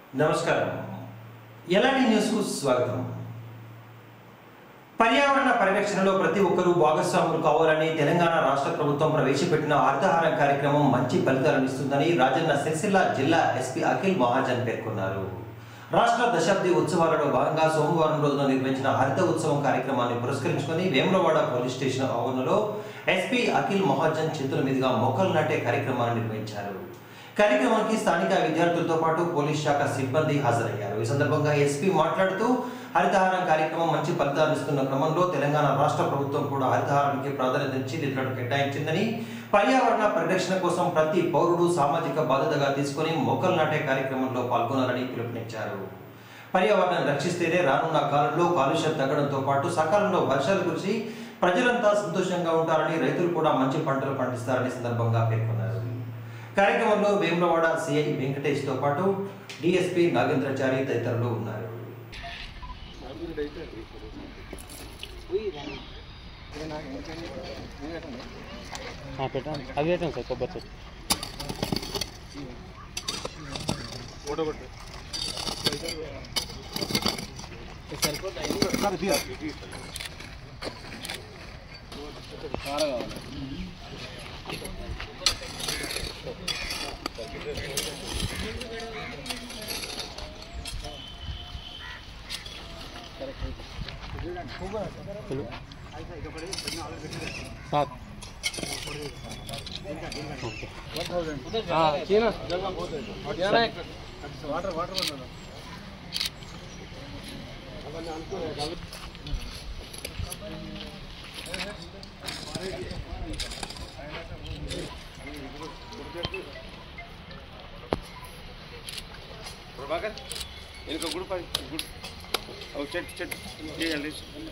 నమస్కారం. ఎలాంటి న్యూస్కు స్వాగతం. పర్యావరణ పరిరక్షణలో ప్రతి ఒక్కరూ భాగస్వాములు కావాలని తెలంగాణ రాష్ట్ర ప్రభుత్వం ప్రవేశపెట్టిన హరితహారం కార్యక్రమం మంచి ఫలితాలను ఇస్తుందని రాజన్న సిరిసిల్ల జిల్లా ఎస్పీ అఖిల్ మహాజన్ పేర్కొన్నారు. రాష్ట్ర దశాబ్ది ఉత్సవాలలో భాగంగా సోమవారం రోజున నిర్వహించిన హరిత ఉత్సవం కార్యక్రమాన్ని పురస్కరించుకొని వేములవాడ పోలీస్ స్టేషన్ ఆవరణలో ఎస్పీ అఖిల్ మహాజన్ చేతుల మీదుగా మొక్కలు నాటే కార్యక్రమాన్ని నిర్వహించారు. కార్యక్రమానికి స్థానిక విద్యార్థులతో పాటు పోలీస్ శాఖ సిబ్బంది హాజరయ్యారు. ఈ సందర్భంగా ఎస్పీ మాట్లాడుతూ హరితహారం కార్యక్రమం మంచి ఫలితాలు ఇస్తున్న క్రమంలో తెలంగాణ రాష్ట్ర ప్రభుత్వం కూడా హరితహారానికి ప్రాధాన్యత ఇచ్చి నిధులను కేటాయించిందని, పర్యావరణ పరిరక్షణ కోసం ప్రతి పౌరుడు సామాజిక బాధ్యతగా తీసుకుని మొక్కలు నాటే కార్యక్రమంలో పాల్గొనాలని పిలుపునిచ్చారు. పర్యావరణాన్ని రక్షిస్తేనే రానున్న కాలంలో కాలుష్యం తగ్గడంతో పాటు సకాలంలో వర్షాలు కురిసి ప్రజలంతా సంతోషంగా ఉంటారని, రైతులు కూడా మంచి పంటలు పండిస్తారని సందర్భంగా పేర్కొన్నారు. కార్యక్రమంలో వేములవాడ సిఐ వెంకటేష్ తో పాటు డిఎస్పీ నాగేంద్రచారి తదితరులు ఉన్నారు. प्रभाकर इनका गुड और चट चट ये जल्दी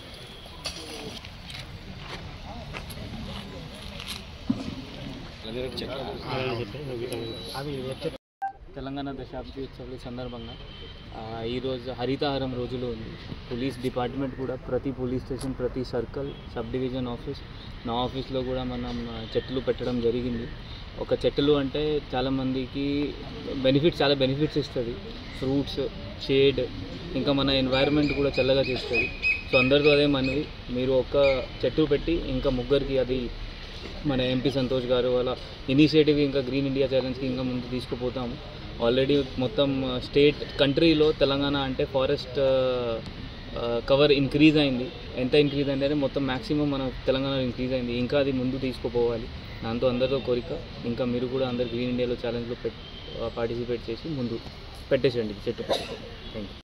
తెలంగాణ దశాబ్ది ఉత్సవాల సందర్భంగా ఈరోజు హరితహారం రోజులో ఉంది. పోలీస్ డిపార్ట్మెంట్ కూడా ప్రతి పోలీస్ స్టేషన్, ప్రతి సర్కిల్, సబ్ డివిజన్ ఆఫీస్, నా ఆఫీస్లో కూడా మనం చెట్లు పెట్టడం జరిగింది. ఒక చెట్లు అంటే చాలామందికి చాలా బెనిఫిట్స్ ఇస్తుంది. ఫ్రూట్స్, షేడ్, ఇంకా మన ఎన్వైరన్మెంట్ కూడా చల్లగా చేస్తుంది. సో అందరితో అదే మనవి, మీరు ఒక చెట్టు పెట్టి ఇంకా ముగ్గురికి, అది మన ఎంపీ సంతోష్ గారు వాళ్ళ ఇనిషియేటివ్ ఇంకా గ్రీన్ ఇండియా ఛాలెంజ్కి ఇంకా ముందు తీసుకుపోతాము. ఆల్రెడీ మొత్తం స్టేట్ కంట్రీలో తెలంగాణ అంటే ఫారెస్ట్ కవర్ ఇంక్రీజ్ అయింది. ఎంత ఇంక్రీజ్ అయింది అంటే మొత్తం మ్యాక్సిమం మన తెలంగాణలో ఇంక్రీజ్ అయింది. ఇంకా అది ముందు తీసుకుపోవాలి. దాంతో అందరితో కోరిక, ఇంకా మీరు కూడా అందరు గ్రీన్ ఇండియాలో ఛాలెంజ్లో పార్టిసిపేట్ చేసి ముందు పెట్టేసేయండి చెట్టు. Thank you.